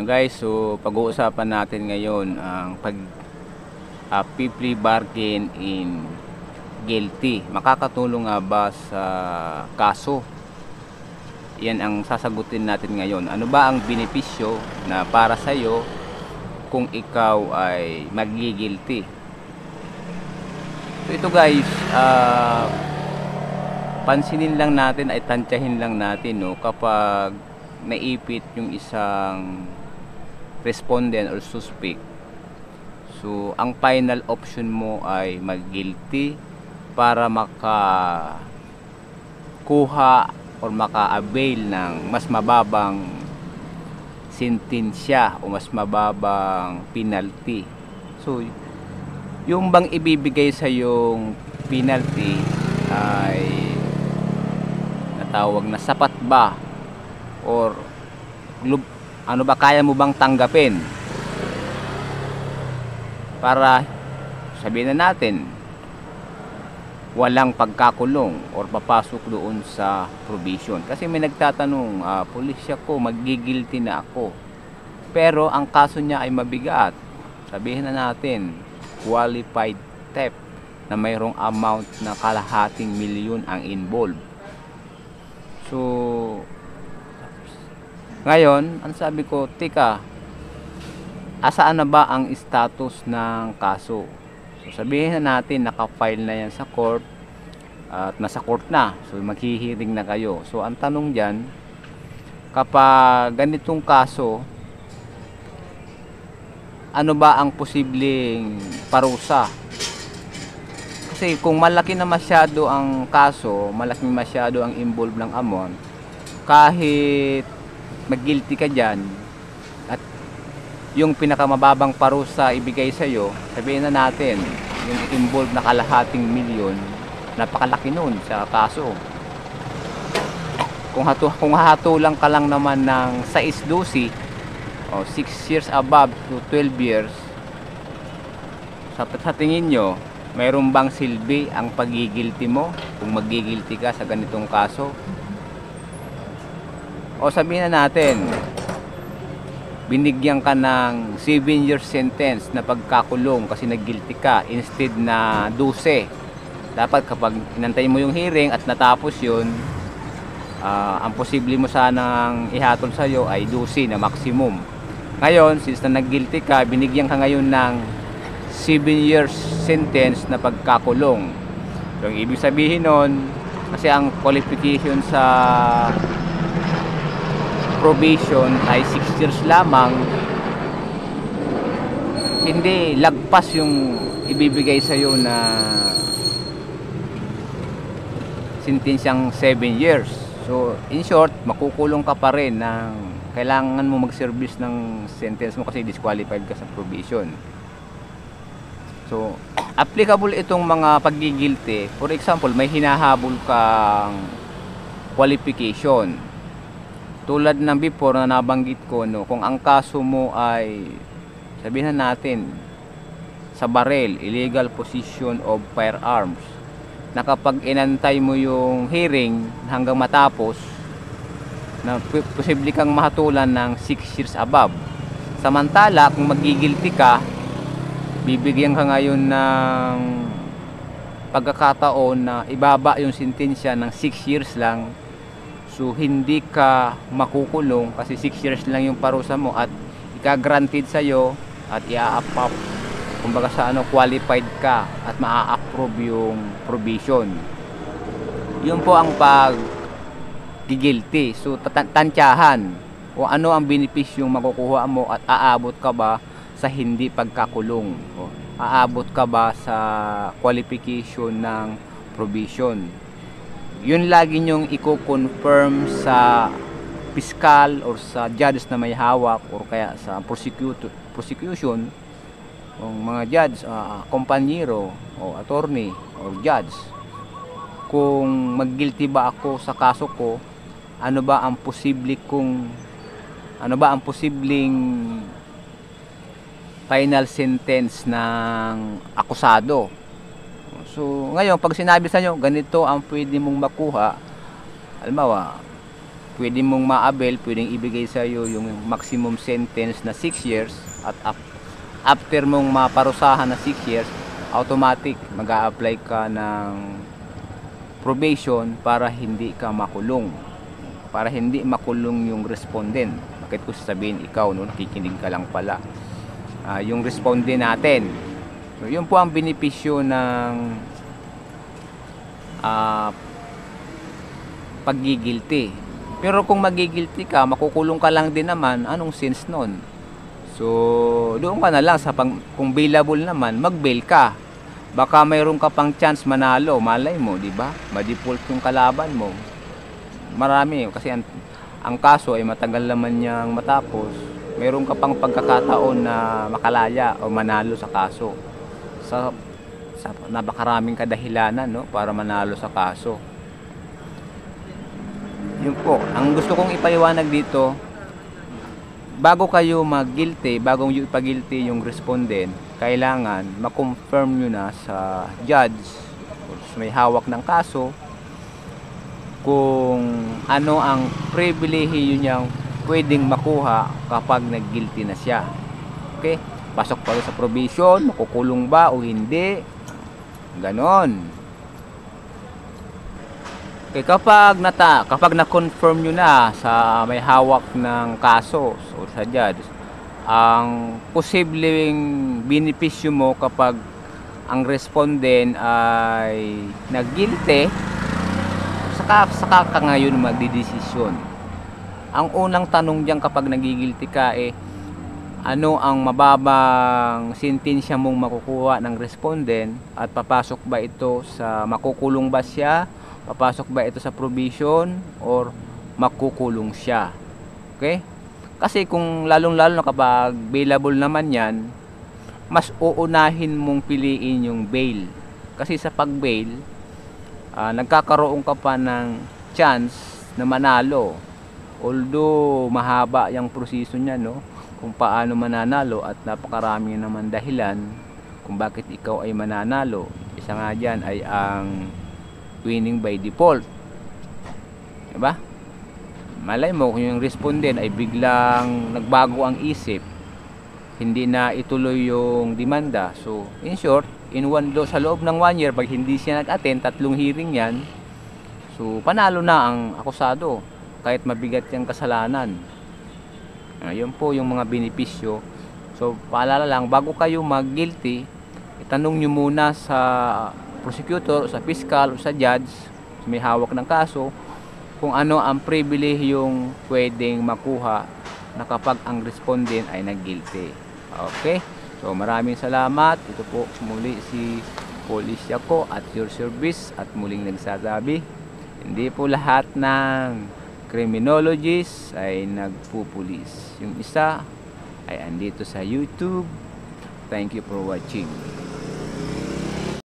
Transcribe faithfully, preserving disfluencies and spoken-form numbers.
Guys, so pag-uusapan natin ngayon ang pag uh, plea bargain in guilty. Makakatulong nga ba sa kaso? Yan ang sasagutin natin ngayon. Ano ba ang benepisyo na para sa iyo kung ikaw ay magigilty? So ito guys, uh, pansinin lang natin, ay tantyahin lang natin, no, kapag naipit yung isang respondent or suspect. So ang final option mo ay mag-guilty para makakuha or maka-avail ng mas mababang sentensya o mas mababang penalty. So yung bang ibibigay sa yung penalty ay natawag na sapat ba, or ano ba, kaya mo bang tanggapin para sabihin na natin walang pagkakulong or papasok doon sa probation. Kasi may nagtatanong, uh, pulisya ko, magigilty na ako, pero ang kaso niya ay mabigat. Sabihin na natin qualified theft na mayroong amount na kalahating milyon ang involved. So ngayon, ang sabi ko, tika, asaan na ba ang status ng kaso? So sabihin na natin, naka-file na yan sa court at nasa court na. So maghihiring na kayo. So ang tanong dyan, kapag ganitong kaso, ano ba ang posibleng parusa? Kasi kung malaki na masyado ang kaso, malaking masyado ang involved ng amount, kahit mag-guilty ka dyan at yung pinakamababang parusa ibigay sa'yo, sabihin na natin yung involved na kalahating milyon, napakalaki nun sa kaso. Kung, hatu kung hahatulang ka lang naman ng sais dosi o six years above to twelve years, sa, sa tingin nyo, mayroon bang silbi ang pagigilty mo kung magigilty ka sa ganitong kaso? O sabihin na natin, binigyan ka ng seven years sentence na pagkakulong kasi nag-guilty ka instead na twelve. Dapat kapag inantay mo yung hearing at natapos yun, uh, ang posible mo sanang ihatol sa'yo ay twelve na maximum. Ngayon, since na nag-guilty ka, binigyan ka ngayon ng seven years sentence na pagkakulong. So, ang ibig sabihin nun, kasi ang qualification sa probation ay six years lamang, hindi lagpas yung ibibigay sa iyo na sentensyang seven years. So in short, makukulong ka pa rin ng kailangan mo mag-service ng sentence mo kasi disqualified ka sa probation. So applicable itong mga pagigilty. For example, may hinahabol kang qualification. Tulad ng before na nabanggit ko, no, kung ang kaso mo ay sabihin natin sa barel, illegal possession of firearms, na kapag inantay mo yung hearing hanggang matapos, na posible kang mahatulan ng six years above. Samantala, kung magigilty ka, bibigyan ka ngayon ng pagkakataon na ibaba yung sentensya ng six years lang. So hindi ka makukulong kasi six years lang yung parusa mo at ika-granted sa iyo at i-a-approve, kumbaga sa ano, qualified ka at maa-approve yung probation. Yun po ang pag gigilty. So tantyahan o ano ang benepisyong makukuha mo at aabot ka ba sa hindi pagkakulong, o aabot ka ba sa qualification ng probation. Yun lagi nyong i-confirm sa piskal or sa judge na may hawak or kaya sa prosecutor, prosecution, o mga judge, uh, kompanyero o attorney o judge, kung mag-guilty ba ako sa kaso ko, ano ba ang posible kung ano ba ang posibleng final sentence ng akusado. So, ngayon, pag sinabi sa inyo, ganito ang pwede mong makuha, halimbawa, pwede mong ma-avail, pwedeng ibigay sa iyo yung maximum sentence na six years at after mong maparusahan na six years, automatic mag-a-apply ka ng probation para hindi ka makulong. Para hindi makulong yung respondent. Bakit ko sasabihin ikaw, no, nakikinig ka lang pala. Uh, yung respondent natin. So, yun po ang benepisyo ng uh, paggigilty. Pero kung magigilty ka, makukulong ka lang din naman, anong sense nun? So, doon ka na lang sa pang, kung bailable naman, mag-bail ka. Baka mayroon ka pang chance manalo, malay mo, di ba? Ma-default yung kalaban mo. Marami kasi ang, ang kaso ay matagal naman niyang matapos. Mayroon ka pang pagkakataon na makalaya o manalo sa kaso. Sa sa napakaraming kadahilanan, no, para manalo sa kaso. Yun po, ang gusto kong ipaliwanag dito, bago kayo mag-guilty, bago yung ipag-guilty yung respondent, kailangan ma-confirm nyo na sa judge o may hawak ng kaso kung ano ang pribilehiyo niyang pwedeng makuha kapag nag-guilty na siya. Okay? Pasok pa sa probation, makukulong ba o hindi? Ganon. Okay, kapag nata, kapag na-confirm nyo na sa may hawak ng kaso o sa judge, ang posibleng benepisyo mo kapag ang respondent ay nag-guilty, saka, saka ka ngayon magdidesisyon. Ang unang tanong diyan kapag nagigilty ka eh, ano ang mababang sentensya mong makukuha ng respondent at papasok ba ito sa makukulong ba siya? Papasok ba ito sa probation or makukulong siya? Okay? Kasi kung lalong-lalo na kapag bailable naman yan, mas uunahin mong piliin yung bail. Kasi sa pag-bail, uh, nagkakaroon ka pa ng chance na manalo. Although mahaba yung proseso niya, no? Kung paano mananalo at napakarami naman dahilan kung bakit ikaw ay mananalo. Isa nga dyan ay ang winning by default, diba? Malay mo kung yung respondent ay biglang nagbago ang isip, hindi na ituloy yung demanda. So in short, in one do sa loob ng one year, pag hindi siya nag-attend, tatlong hearing yan, so panalo na ang akusado kahit mabigat yung kasalanan. Uh, yun po yung mga benepisyo. So paalala lang, bago kayo mag-guilty, itanong nyo muna sa prosecutor, sa fiscal, o sa judge, may hawak ng kaso, kung ano ang pribilehiyong pwedeng makuha na kapag ang respondent ay nag-guilty. Okay? So maraming salamat. Ito po muli si Police Yako at your service, at muling nagsasabi, hindi po lahat ng criminologists ay nagpupulis. Yung isa ay andito sa YouTube. Thank you for watching.